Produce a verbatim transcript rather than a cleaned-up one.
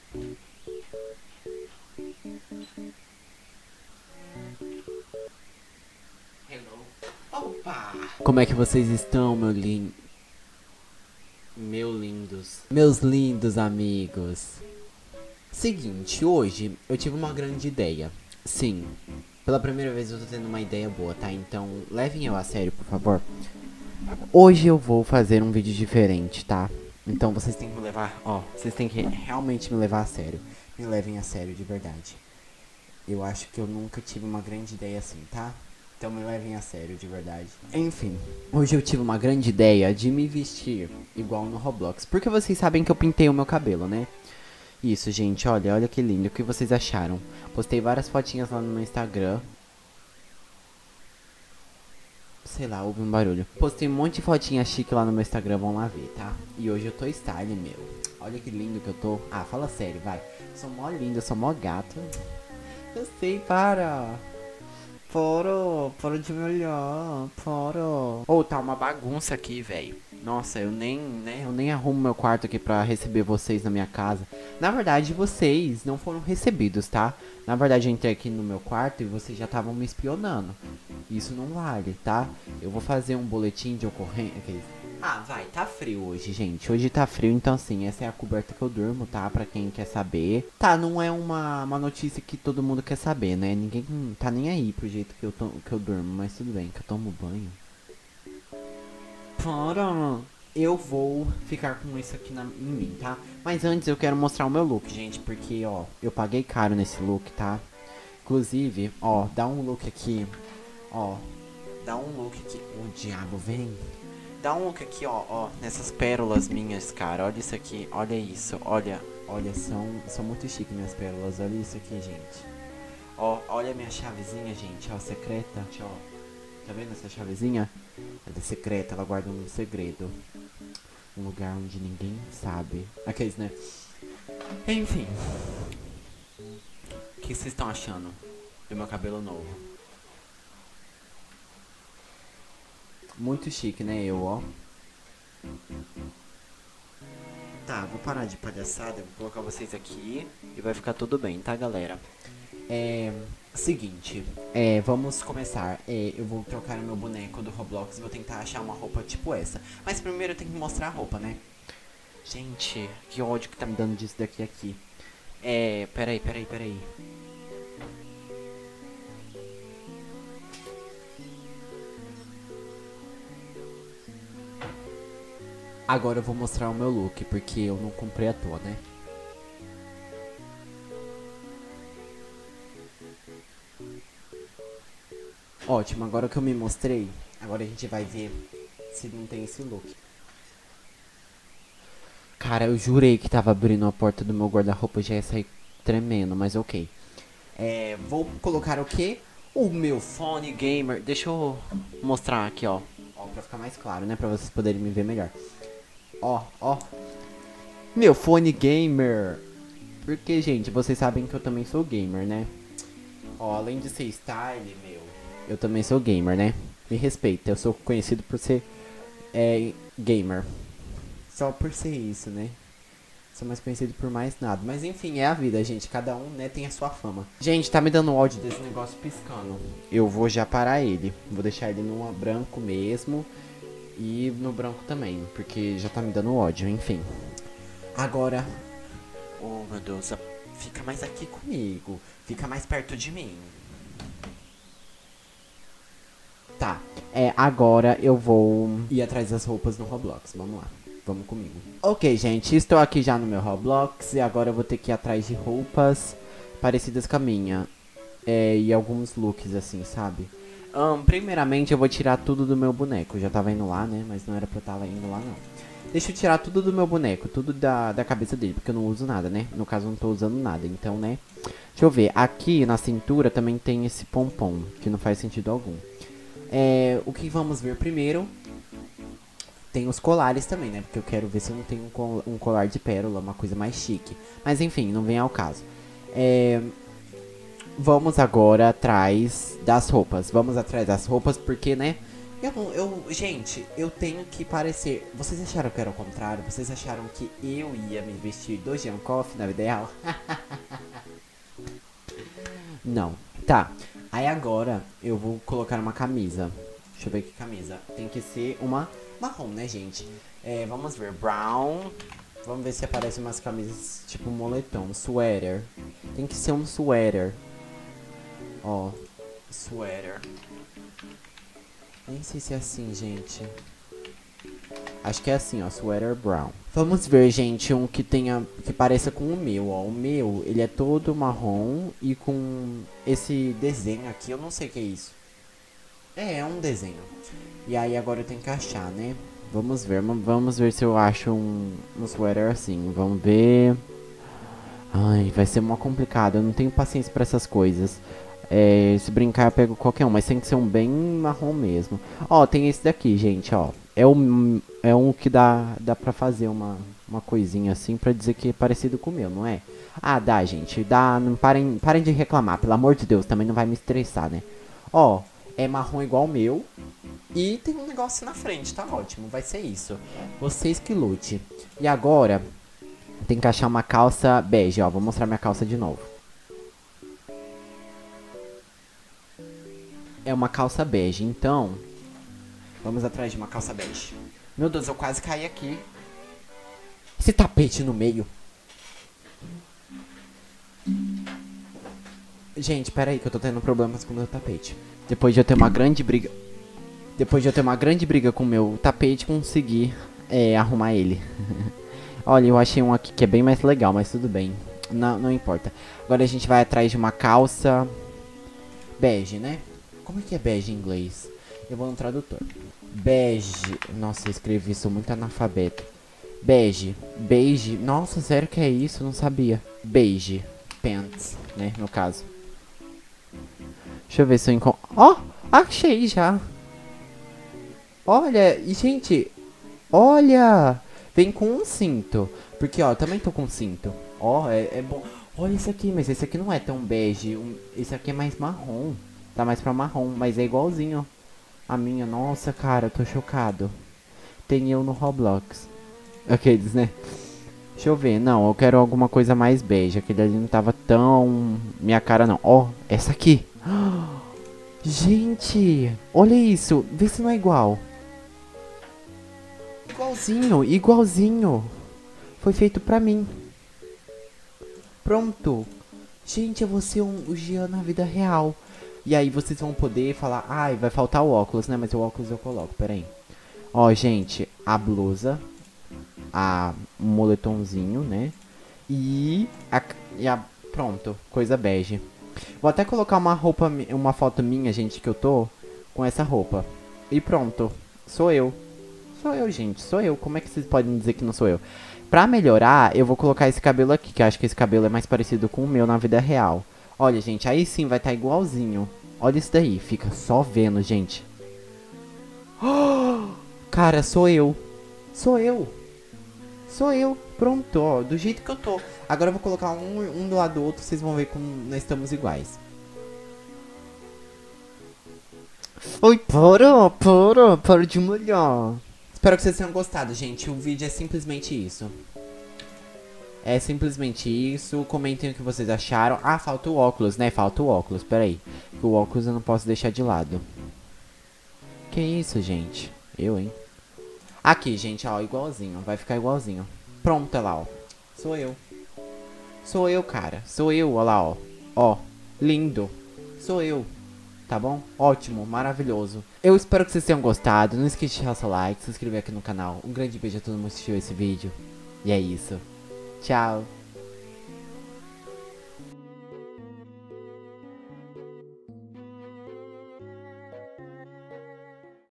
Hello. Opa! Como é que vocês estão, meu lindo? Meu lindos. Meus lindos amigos. Seguinte, hoje eu tive uma grande ideia. Sim, pela primeira vez eu tô tendo uma ideia boa, tá? Então levem eu a sério, por favor. Hoje eu vou fazer um vídeo diferente, tá? Então vocês têm que me levar, ó, vocês têm que realmente me levar a sério. Me levem a sério, de verdade. Eu acho que eu nunca tive uma grande ideia assim, tá? Então me levem a sério, de verdade. Enfim, hoje eu tive uma grande ideia de me vestir igual no Roblox. Porque vocês sabem que eu pintei o meu cabelo, né? Isso, gente, olha, olha que lindo. O que vocês acharam? Postei várias fotinhas lá no meu Instagram. Sei lá, houve um barulho. Postei um monte de fotinha chique lá no meu Instagram, vão lá ver, tá? E hoje eu tô style, meu. Olha que lindo que eu tô. Ah, fala sério, vai. Sou mó lindo, eu sou mó gato. Eu sei, para. Poro, poro de me olhar, poro. Ou oh, tá uma bagunça aqui, velho. Nossa, eu nem, né, eu nem arrumo meu quarto aqui pra receber vocês na minha casa. Na verdade, vocês não foram recebidos, tá? Na verdade, eu entrei aqui no meu quarto e vocês já estavam me espionando. Isso não vale, tá? Eu vou fazer um boletim de ocorrência. Ah, vai, tá frio hoje, gente. Hoje tá frio, então assim, essa é a coberta que eu durmo, tá? Pra quem quer saber. Tá, não é uma, uma notícia que todo mundo quer saber, né? Ninguém tá nem aí pro jeito que eu, to, que eu durmo, mas tudo bem, que eu tomo banho. Para! Eu vou ficar com isso aqui na, em mim, tá? Mas antes eu quero mostrar o meu look, gente, porque, ó, eu paguei caro nesse look, tá? Inclusive, ó, dá um look aqui, ó, dá um look aqui. O diabo vem. Dá um look aqui, ó, ó, nessas pérolas minhas, cara. Olha isso aqui, olha isso, olha, olha, são, são muito chiques minhas pérolas. Olha isso aqui, gente. Ó, olha a minha chavezinha, gente, ó, secreta, ó. Tá vendo essa chavezinha? Ela é secreta, ela guarda um segredo. Um lugar onde ninguém sabe. Aqueles, né? Enfim. O que vocês estão achando do meu cabelo novo? Muito chique, né, eu, ó. Tá, vou parar de palhaçada, vou colocar vocês aqui e vai ficar tudo bem, tá, galera? É... Seguinte, é, vamos começar. É, eu vou trocar o meu boneco do Roblox e vou tentar achar uma roupa tipo essa. Mas primeiro eu tenho que mostrar a roupa, né? Gente, que ódio que tá me dando disso daqui aqui. É, peraí, peraí, peraí. Agora eu vou mostrar o meu look, porque eu não comprei à toa, né? Ótimo, agora que eu me mostrei, agora a gente vai ver se não tem esse look. Cara, eu jurei que tava abrindo a porta do meu guarda-roupa, já ia sair tremendo, mas ok. É, vou colocar o quê? O meu fone gamer. Deixa eu mostrar aqui, ó. Ó, pra ficar mais claro, né? Pra vocês poderem me ver melhor. Ó, ó. Meu fone gamer. Porque, gente, vocês sabem que eu também sou gamer, né? Ó, além de ser style, meu, eu também sou gamer, né? Me respeita, eu sou conhecido por ser é, gamer. Só por ser isso, né? Sou mais conhecido por mais nada. Mas enfim, é a vida, gente. Cada um, né, tem a sua fama. Gente, tá me dando ódio desse negócio piscando. Eu vou já parar ele. Vou deixar ele no branco mesmo. E no branco também. Porque já tá me dando ódio, enfim. Agora... Oh, meu Deus. Fica mais aqui comigo. Fica mais perto de mim. Tá. É, agora eu vou ir atrás das roupas no Roblox. Vamos lá. Vamos comigo. Ok, gente, estou aqui já no meu Roblox e agora eu vou ter que ir atrás de roupas parecidas com a minha. É, e alguns looks assim, sabe? Um, primeiramente eu vou tirar tudo do meu boneco. Eu já tava indo lá, né? Mas não era pra eu estar indo lá, não. Deixa eu tirar tudo do meu boneco, tudo da, da cabeça dele, porque eu não uso nada, né? No caso, eu não tô usando nada, então, né? Deixa eu ver, aqui na cintura também tem esse pompom, que não faz sentido algum. É, o que vamos ver primeiro... Tem os colares também, né? Porque eu quero ver se eu não tenho um colar de pérola, uma coisa mais chique. Mas enfim, não vem ao caso. É... Vamos agora atrás das roupas. Vamos atrás das roupas porque, né? Eu não, eu, gente, eu tenho que parecer. Vocês acharam que era o contrário? Vocês acharam que eu ia me vestir do Jankoff na vida real? Não. Tá. Aí agora eu vou colocar uma camisa. Deixa eu ver que camisa. Tem que ser uma marrom, né, gente? É, vamos ver. Brown. Vamos ver se aparecem umas camisas tipo moletom. Sweater. Tem que ser um sweater. Ó. Sweater. Nem sei se é assim, gente. Acho que é assim, ó. Sweater brown. Vamos ver, gente, um que tenha... que pareça com o meu, ó. O meu, ele é todo marrom e com esse desenho aqui. Eu não sei o que é isso. É, é um desenho. E aí agora eu tenho que achar, né? Vamos ver, vamos ver se eu acho um, um sweater assim. Vamos ver. Ai, vai ser mó complicado. Eu não tenho paciência pra essas coisas. É, se brincar eu pego qualquer um, mas tem que ser um bem marrom mesmo. Ó, tem esse daqui, gente, ó. É um, é um que dá, dá pra fazer uma, uma coisinha assim pra dizer que é parecido com o meu, não é? Ah, dá, gente. Dá, não parem, parem de reclamar, pelo amor de Deus, também não vai me estressar, né? Ó, é marrom igual o meu. E tem um negócio na frente, tá ótimo, vai ser isso. Vocês que lute. E agora, tem que achar uma calça bege, ó. Vou mostrar minha calça de novo. É uma calça bege, então vamos atrás de uma calça bege. Meu Deus, eu quase caí aqui. Esse tapete no meio. Gente, pera aí que eu tô tendo problemas com o meu tapete. Depois de eu ter uma grande briga Depois de eu ter uma grande briga com o meu tapete, consegui é, arrumar ele. Olha, eu achei um aqui que é bem mais legal, mas tudo bem. Não, não importa. Agora a gente vai atrás de uma calça bege, né? Como é que é bege em inglês? Eu vou no tradutor. Bege. Nossa, eu escrevi, sou muito analfabeto. Bege. Beige. Nossa, sério que é isso? Eu não sabia. Beige. Pants, né? No caso. Deixa eu ver se eu encontro. Ó! Oh, achei já. Olha, e gente. Olha! Vem com um cinto. Porque, ó, também tô com cinto. Ó, é, é bom. Olha esse aqui, mas esse aqui não é tão bege. Um, esse aqui é mais marrom. Tá mais pra marrom, mas é igualzinho a minha. Nossa, cara, eu tô chocado. Tem eu no Roblox. Aqueles, né? Deixa eu ver. Não, eu quero alguma coisa mais bege. Aquele ali não tava tão minha cara, não. Ó, essa aqui. Gente, olha isso. Vê se não é igual. Igualzinho, igualzinho. Foi feito pra mim. Pronto. Gente, eu vou ser um, o Jean na vida real. E aí vocês vão poder falar, ai, vai faltar o óculos, né? Mas o óculos eu coloco, peraí. Ó, gente, a blusa, a um moletomzinho, né? E a, e a, pronto, coisa bege. Vou até colocar uma roupa, uma foto minha, gente, que eu tô com essa roupa. E pronto, sou eu. Sou eu, gente, sou eu. Como é que vocês podem dizer que não sou eu? Pra melhorar, eu vou colocar esse cabelo aqui, que eu acho que esse cabelo é mais parecido com o meu na vida real. Olha, gente, aí sim vai estar igualzinho. Olha isso daí, fica só vendo, gente. Oh, cara, sou eu. Sou eu. Sou eu. Pronto, ó, do jeito que eu tô. Agora eu vou colocar um, um do lado do outro, vocês vão ver como nós estamos iguais. Oi, para, para, para de molhar. Espero que vocês tenham gostado, gente. O vídeo é simplesmente isso. É simplesmente isso. Comentem o que vocês acharam. Ah, falta o óculos, né? Falta o óculos, peraí. O óculos eu não posso deixar de lado. Que isso, gente? Eu, hein? Aqui, gente, ó, igualzinho. Vai ficar igualzinho. Pronto, olha lá, ó. Sou eu. Sou eu, cara. Sou eu, olha lá, ó. Ó, lindo. Sou eu. Tá bom? Ótimo, maravilhoso. Eu espero que vocês tenham gostado. Não esqueça de deixar seu like, se inscrever aqui no canal. Um grande beijo a todo mundo que assistiu esse vídeo. E é isso. Tchau.